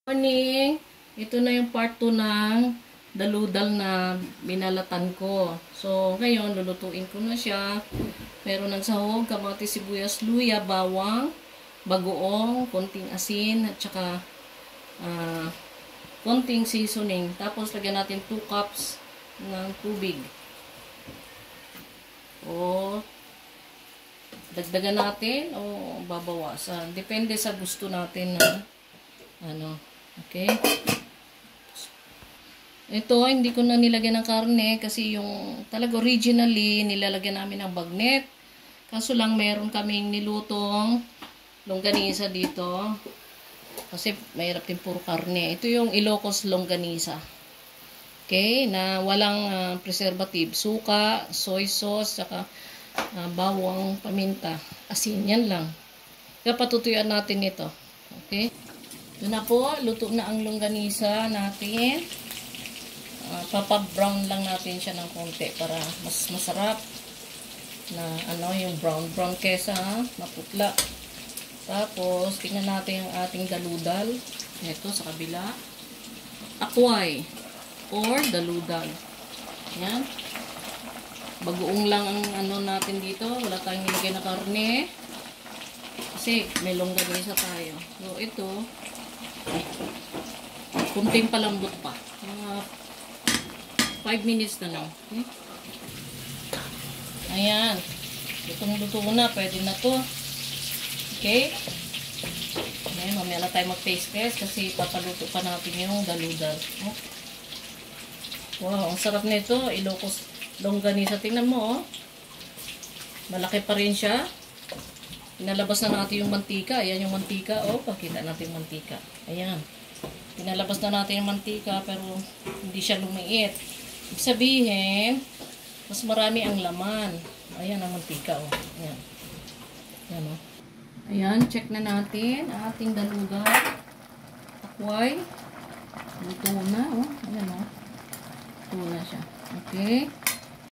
Morning! Ito na yung part 2 ng daludal na binalatan ko. So, ngayon, lulutuin ko na siya. Meron ng sahog, kamatis, sibuyas, luya, bawang, bagoong, konting asin, at saka konting seasoning. Tapos, lagyan natin 2 cups ng tubig. O, dagdagan natin o babawasan. Depende sa gusto natin na okay. Ito, hindi ko na nilagyan ng karne kasi yung talaga originally nilalagyan namin ng bagnet. Kaso lang meron kaming nilutong longganisa dito. Kasi mahirap din puro karne. Ito yung Ilocos longganisa. Okay, na walang preservative. Suka, soy sauce, saka bawang, paminta, asin. Yan lang. Kaya patutuyuan natin ito. Okay. Yun na po, luto na ang longganisa natin. Papa-brown lang natin siya ng konti para mas masarap na yung brown kesa maputla. Tapos, tingnan natin ang ating daludal. Ito sa kabila. Akway or daludal. Yan. Bagoong lang ang natin dito. Wala tayong nilagay na karne. Kasi may longganisa tayo. So, ito kunting palambot pa. 5 minutes na lang. Okay? Ayan. Itong luto na. Pwede na to. Okay? Ayan. Mamaya na tayo mag-taste test kasi papaluto pa natin yung daludal. Oh. Wow. Ang sarap nito. Ilocos longganisa. Tingnan mo. Oh. Malaki pa rin siya. Pinalabas na natin yung mantika. Ayan yung mantika. O, pakita natin yung mantika. Ayan. Pinalabas na natin yung mantika pero hindi siya lumiit. Ibig sabihin, mas marami ang laman. Ayan ang mantika. O. Ayan. Ayan o. Ayan, check na natin ang ating dalugan. Akway. Luto na. O. Ayan o. Luto na siya. Okay.